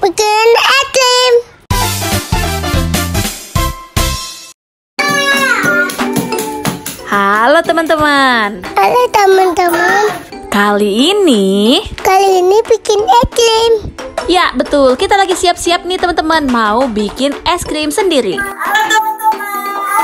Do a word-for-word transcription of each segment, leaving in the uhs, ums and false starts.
bikin es krim. Halo teman-teman. Halo teman-teman. Kali ini Kali ini bikin es krim. Ya betul, kita lagi siap-siap nih teman-teman, mau bikin es krim sendiri. Halo teman-teman.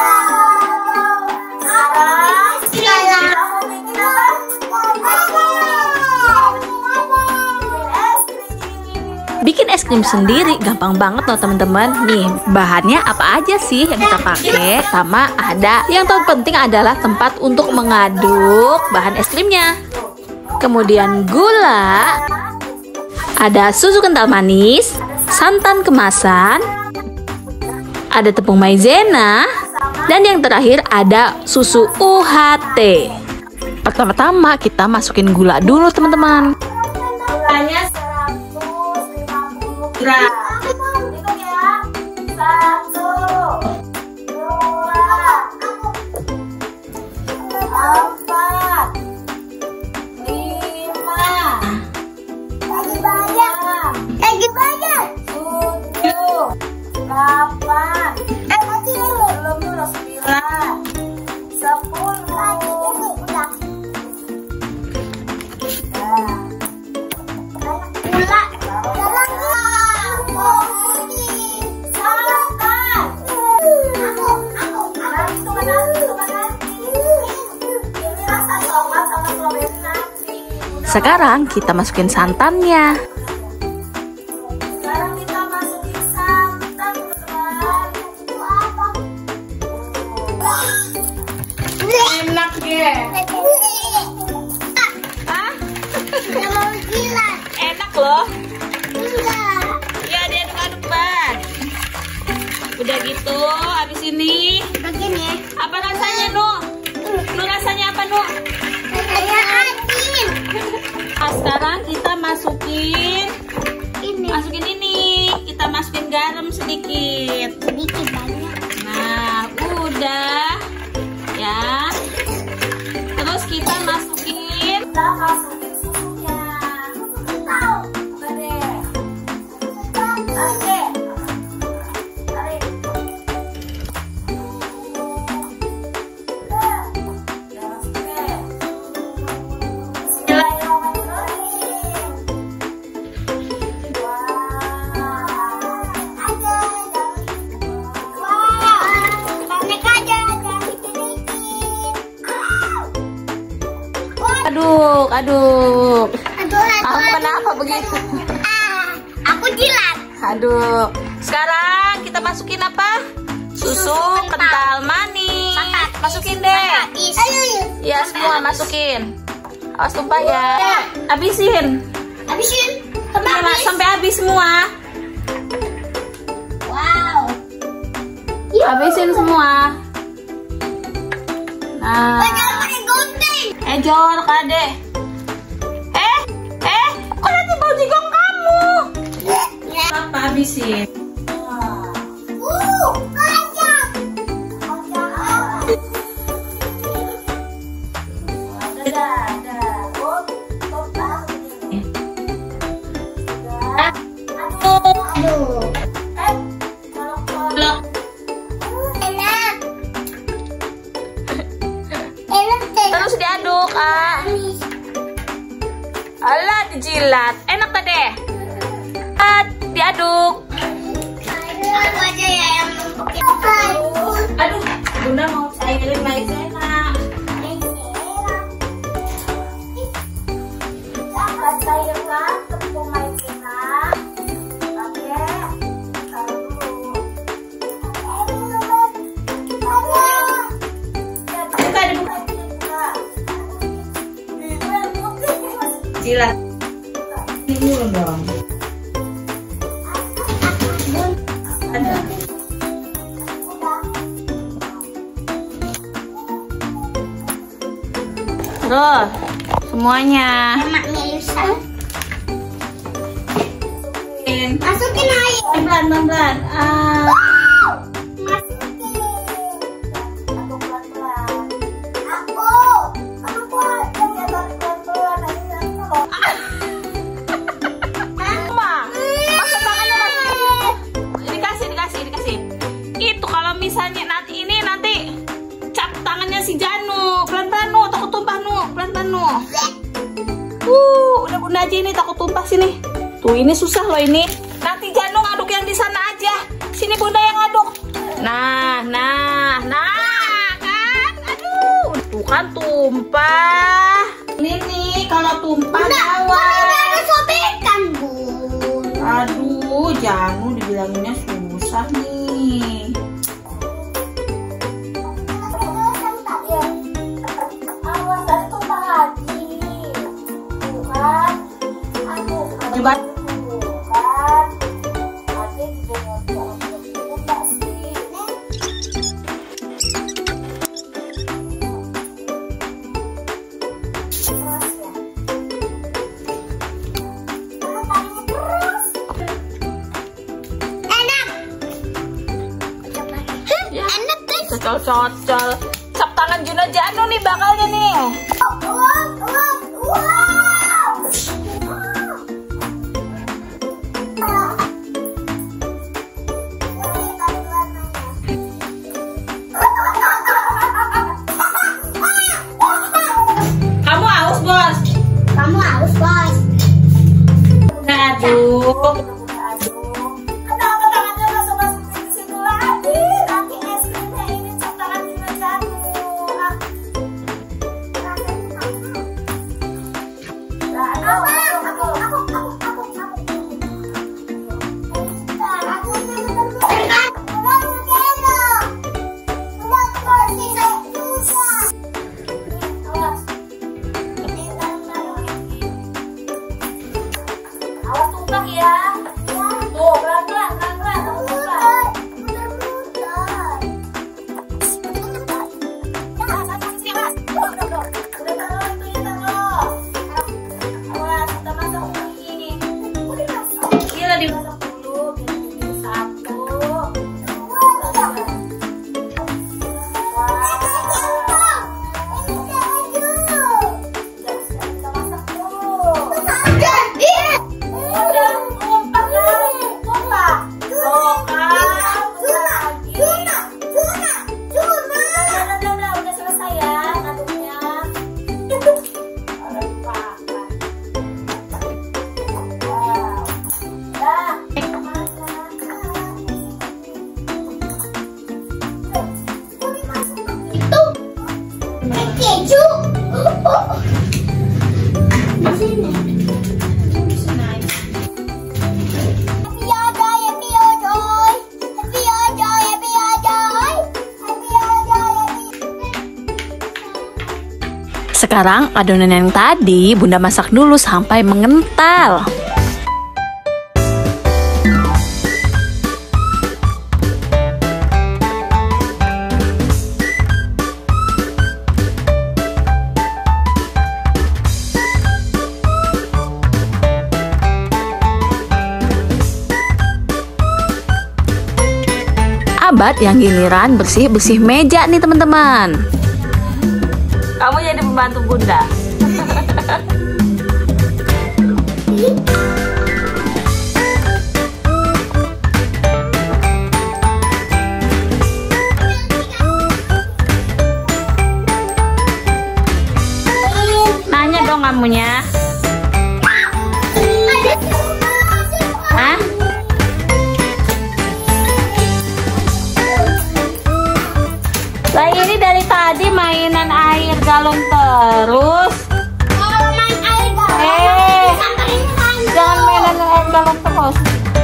Bikin es krim sendiri gampang banget loh teman-teman. Nih, bahannya apa aja sih yang kita pakai? Sama ada yang terpenting adalah tempat untuk mengaduk bahan es krimnya. Kemudian gula, ada susu kental manis, santan kemasan, ada tepung maizena, dan yang terakhir ada susu U H T. Pertama-tama kita masukin gula dulu teman-teman. Gulanya seratus lima puluh gram. Hitung ya. Satu, dua, empat, lima, Lagi banyak. Lagi banyak. tujuh, delapan, Eh, masih ini. belum dulu sembilan, sepuluh. Ini udah. Gula. Sekarang kita masukin santannya. Sekarang kita masukin santan, teman-teman. Enak ya. Hah? Nggak mau jilat. Enak loh. Enggak. Ya diaduk-aduk ban. Udah gitu, habis ini Begini. apa rasanya Nuh? Nuh rasanya apa Nuh? Ada asin. Nah, sekarang kita masukin Ini. Masukin ini. Kita masukin garam sedikit. Sedikit banyak. Nah, udah. Ya. Terus kita masukin Kita masukin susunya. Oke deh. Tarik deh. Tarik. Terus deh. Bismillahirrahmanirrahim. aduk, aduk. Aduh, Aku kenapa begitu? aku jilat. Aduk. Sekarang kita masukin apa? Susu kental manis. Masukin deh. Ayo, Ya, semua masukin. Awas tumpah ya. Habisin. habisin. Iya, Mak, sampai habis semua. Wow. Habisin semua. Nah, Jangan pakai gunting. eh jorok adek. Eh, eh, kok nanti bau jigong kamu? Apa habisin? Uh, kacang. Dadah, dadah. Oh, oh, tahu nih. Aduh. Eh, kalau Enak. Enak deh. Terus diaduk, ah. Alah, dijilat. Enak tak deh? Ah, diaduk. Aku aja ya yang numpukin. Aduh, Bunda mau cairin maizena. Kita cairkan tepung maizena. Oke, taruh dulu. Buka, dibuka. Jilat. Ini dulu dong. Ada. Terus semuanya. Emaknya Yusan. Masukin. Masukin air. Pelan, pelan, pelan. Ah. Masukin. Aduk pelan-pelan. Aku. Aku. Ya, tarik pelan-pelan. Nanti nanti kalau Ma, masa tangannya aja ini, takut tumpah sini. Tuh ini susah loh ini. Nanti Janu ngaduk yang di sana aja. Sini Bunda yang ngaduk. Nah, nah, nah, kan? Aduh, tuh kan tumpah. Ini nih kalau tumpah gawat. Sobekan, Bu. Aduh, Janu dibilanginnya susah nih. Awas, ada tumpah lagi. Tuhan, aduh, Coba. Tuhan. Adik jangan tumpah sih. Ya, cocol-cocol. Cap tangan Juna Janu nih bakalnya nih. Kamu haus, Bos? Kamu haus, Bos. Aduh. Kenapa tangannya langsung masuk ke situ lagi? Nanti es krimnya ini cap tangan Juna Janu. Nah, aduh, aduh, aduh. Awas. Awas tumpah ya. Tuh, pelan-pelan, pelan-pelan. Awas tumpah. Udah taruh itunya, taruh. Awas, kita masak ini. Gila, dimasak dulu. Biar jadi satu. Kita masak dulu. Udah tumpah kan? Tumpah. Tuh kan, tumpah lagi. Udah, udah, udah, udah selesai ya ngaduknya. Udah dipakai. Wow. Dah. Keju. Di sini. Happy Ajoy, Happy Ajoy. Happy Ajoy, Happy Ajoy. Happy Ajoy, Happy. Sekarang adonan yang tadi Bunda masak dulu sampai mengental. Abad yang giliran bersih-bersih meja nih teman-teman. Kamu jadi pembantu Bunda. Nanya dong kamunya. Hah? Lah ini dari tadi mainan air galon terus. Kalau main air galon, Eh, samperin tante. jangan mainan air galon terus.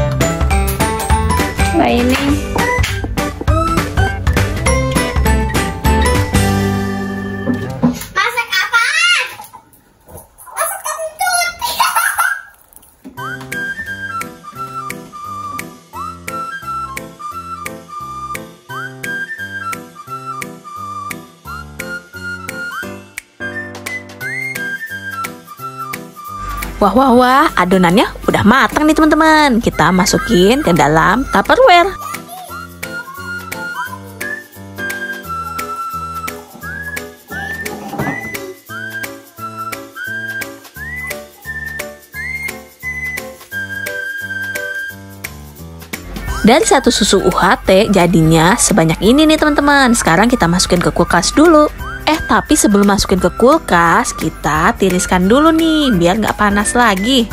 Nah ini. Masak apaan? Masak kentut. Wah wah wah, adonannya udah matang nih teman-teman. Kita masukin ke dalam Tupperware. Dari satu susu U H T jadinya sebanyak ini nih teman-teman. Sekarang kita masukin ke kulkas dulu. Eh tapi sebelum masukin ke kulkas, kita tiriskan dulu nih biar nggak panas lagi.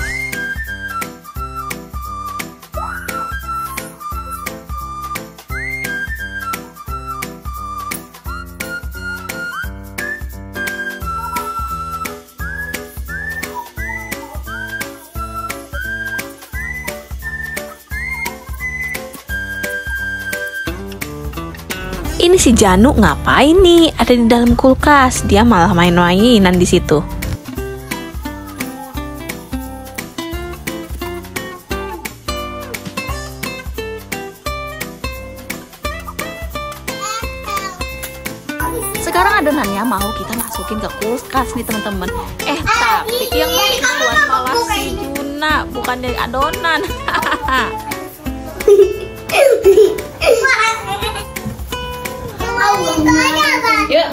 Ini si Janu ngapain nih ada di dalam kulkas? Dia malah main-mainan di situ. Sekarang adonannya mau kita masukin ke kulkas nih teman-teman. Eh tapi yang buat malah si Juna, bukan dari adonan. Yuk.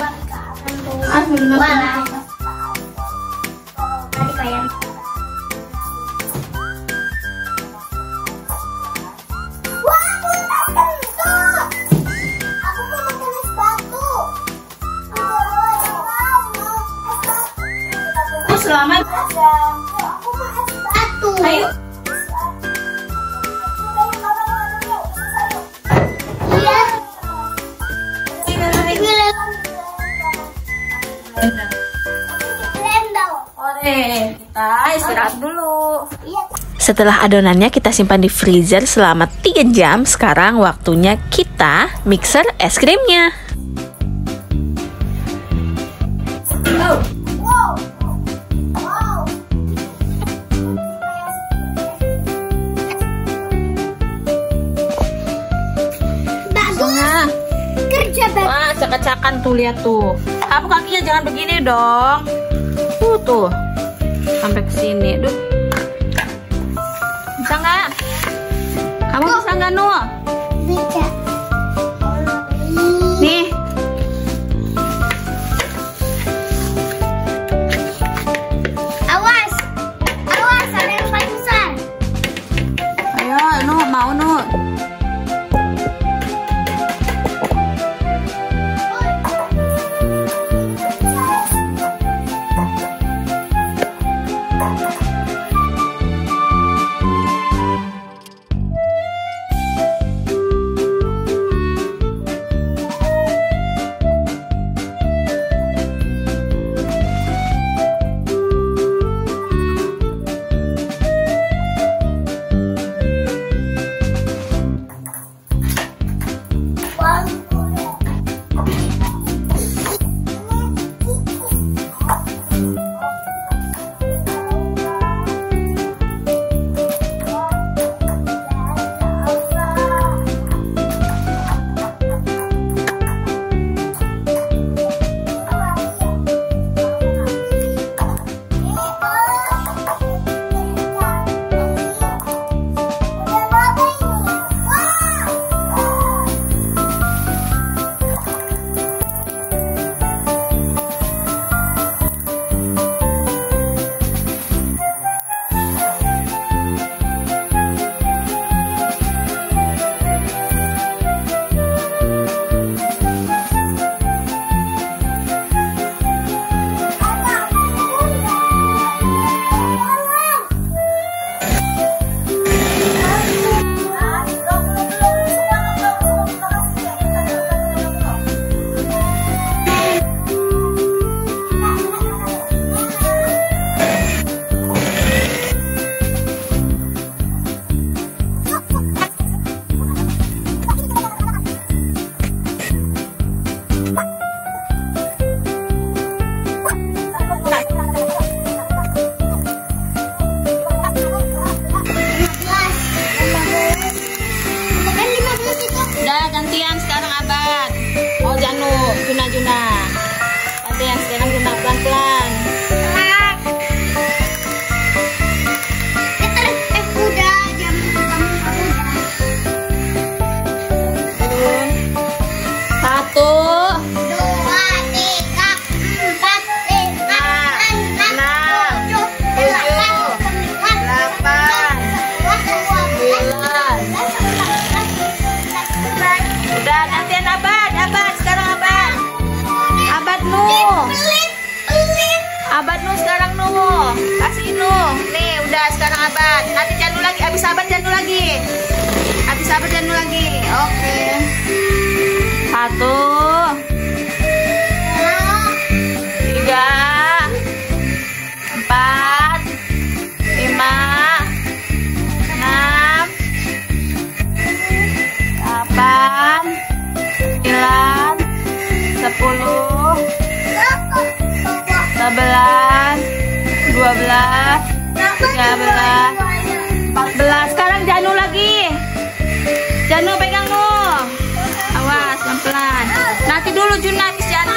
Selamat. Ayo. Oke, kita istirahat dulu. Setelah adonannya kita simpan di freezer selama tiga jam, sekarang waktunya kita mixer es krimnya. Wow. Wow. Bagus. Kerja bagus. Wah, cak-cakan tuh, lihat tuh. Apa kakinya jangan begini dong. Tuh tuh. Sampai ke sini. Duh. Bisa nggak? Kamu bisa nggak, Nuh? Bisa. Nih. Awas. Awas, ada yang paling besar. Ayo, Nuh, mau Nuh. Bunda, sekarang Abad. Nanti Janu lagi, habis Abad Janu lagi. Habis Abad Janu lagi. Oke. Satu. Tiga. Empat. Lima. Enam. Delapan. Sembilan. Sepuluh. Sebelas. Dua belas. Tiga belas. Empat belas. Sekarang Janu lagi. Janu pegang lu. Awas pelan-pelan. Nanti dulu Juna habis Janu.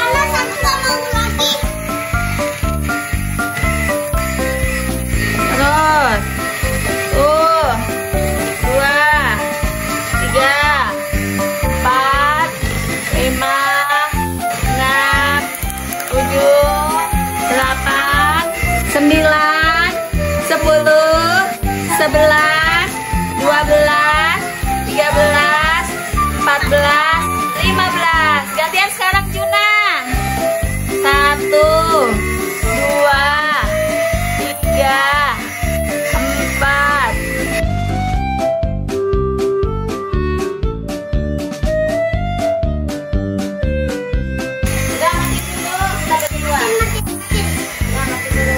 Terus. Tuh. Dua. Tiga. Empat. Lima. Enam. Tujuh. Delapan. Sembilan. Sepuluh. Sebelas. Dua belas. Tiga belas. Empat belas. Lima belas. Gantian sekarang Juna. Satu. Dua. Tiga. Empat. Udah mati dulu. Kita berdua. Udah mati dulu.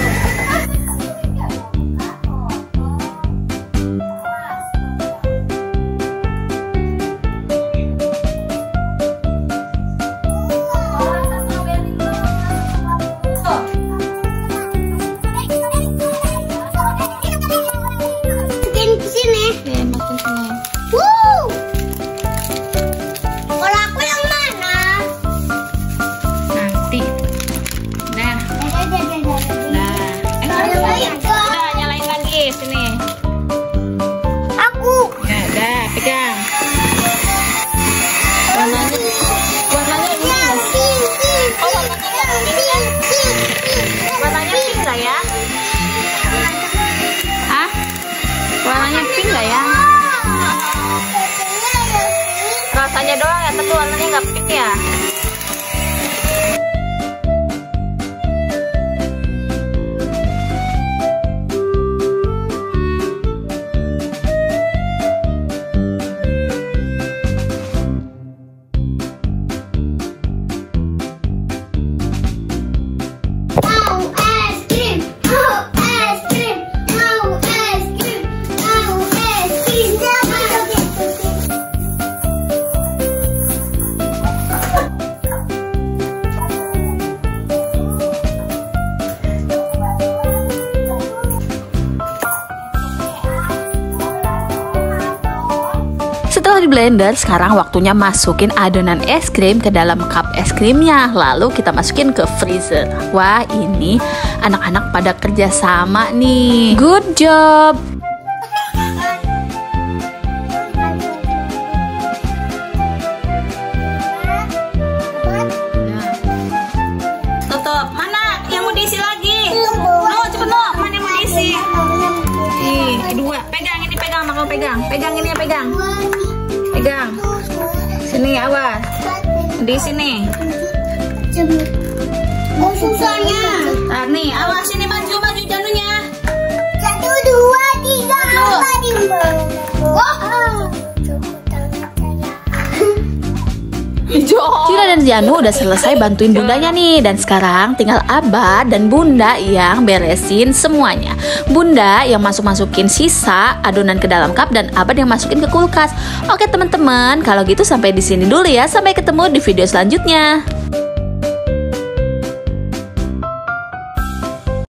Rasanya doang ya, tapi warnanya nggak pink ya. Setelah di blender, sekarang waktunya masukin adonan es krim ke dalam cup es krimnya. Lalu kita masukin ke freezer. Wah, ini anak-anak pada kerja sama nih. Good job. Tutup. Mana yang mau diisi lagi? No, cepet no. Mana yang mau diisi? Ih, dua. Pegang ini, pegang, mau pegang. Pegang ini ya, pegang. Pegang. Sini, awas. Di sini. Oh, susahnya. Nah, nih, awas ini maju maju janunya. Satu, dua, tiga, empat, lima. Oh. Cira dan Janu udah selesai bantuin bundanya nih. Dan sekarang tinggal Abad dan Bunda yang beresin semuanya. Bunda yang masuk-masukin sisa adonan ke dalam cup dan Abad yang masukin ke kulkas. Oke teman-teman, kalau gitu sampai di sini dulu ya. Sampai ketemu di video selanjutnya.